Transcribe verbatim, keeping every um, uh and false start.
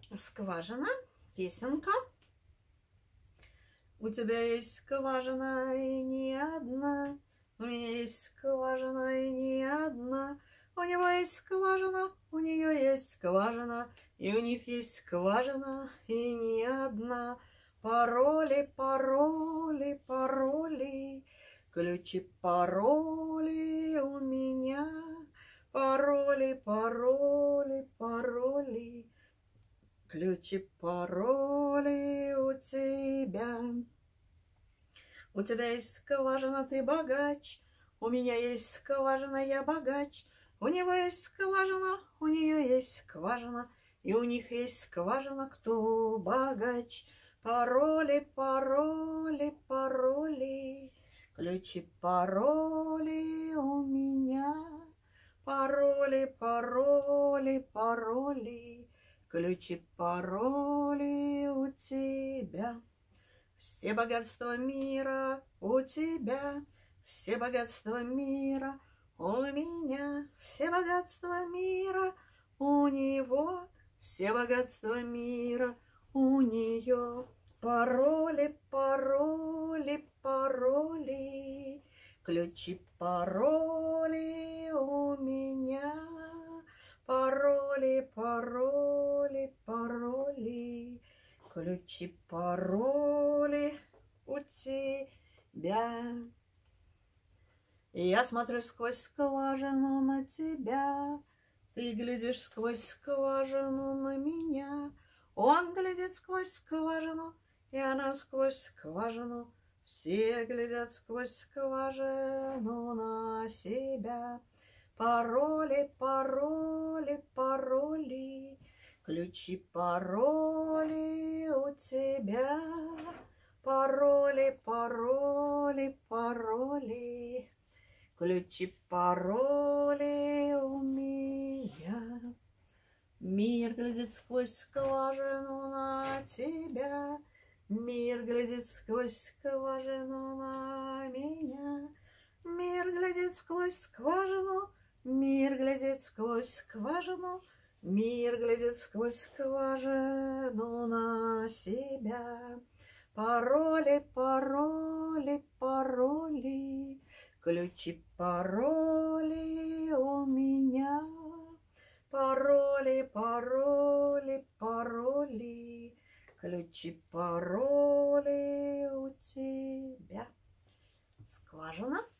Скважина, песенка. У тебя есть скважина и не одна, у меня есть скважина и не одна, у него есть скважина, у нее есть скважина, и у них есть скважина и не одна. Пароли, пароли, пароли, ключи, пароли у меня. Пароли, пароли, пароли, ключи, пароли у тебя. У тебя есть скважина, ты богач, у меня есть скважина, я богач. У него есть скважина, у нее есть скважина, и у них есть скважина, кто богач. Пароли, пароли, пароли, ключи, пароли у меня. Пароли, пароли, пароли, ключи, пароли у тебя. Все богатства мира у тебя, все богатства мира у меня, все богатства мира у него, все богатства мира у нее. Пароли, пароли, пароли, ключи, пароли у меня. Пароли, пароли, пароли, ключи, пароли у тебя. Я смотрю сквозь скважину на тебя, ты глядишь сквозь скважину на меня. Он глядит сквозь скважину, и она сквозь скважину. Все глядят сквозь скважину на себя. Пароли, пароли, пароли, ключи, пароли у тебя. Пароли, пароли, пароли, ключи, пароли у меня. Мир глядит сквозь скважину на тебя, мир глядит сквозь скважину на меня. Мир глядит сквозь скважину, мир глядит сквозь скважину, мир глядит сквозь скважину на себя. Пароли, пароли, пароли, ключи, пароли у меня. Пароли, пароли, пароли, ключи, пароли у тебя. Скважина.